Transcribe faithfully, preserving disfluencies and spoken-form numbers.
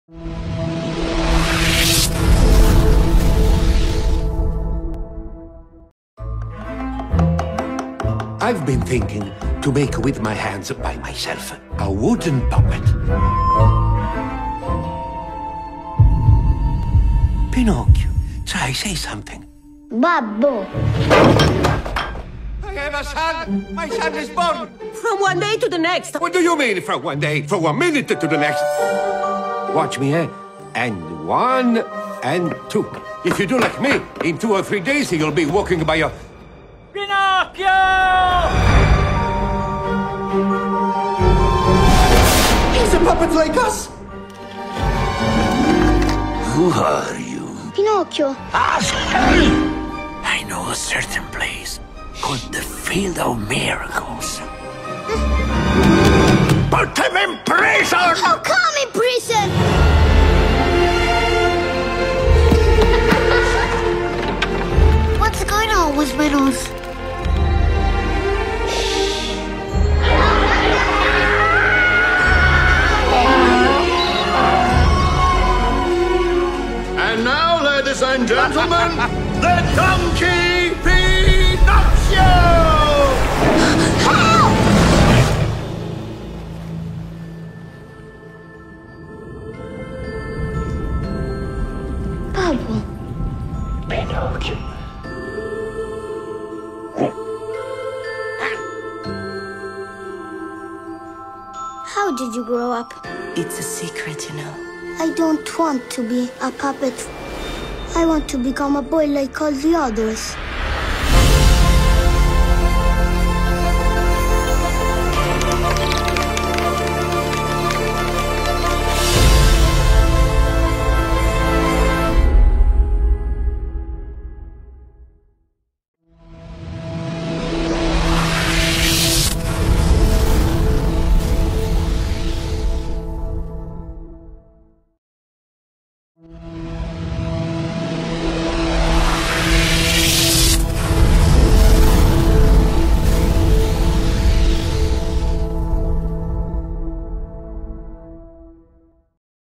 I've been thinking to make with my hands by myself a wooden puppet. Pinocchio, try, say something. Babbo. I have a son! My son is born! From one day to the next. What do you mean from one day, from one minute to the next? Watch me, eh? And one, and two. If you do like me, in two or three days you'll be walking by your... Pinocchio! He's a puppet like us! Who are you? Pinocchio. I know a certain place called the Field of Miracles. Put him in prison! How come in prison? What's going on with my nose? And now, ladies and gentlemen, the Donkey Pinocchio! Babbo. Pinocchio. How did you grow up? It's a secret, you know. I don't want to be a puppet. I want to become a boy like all the others.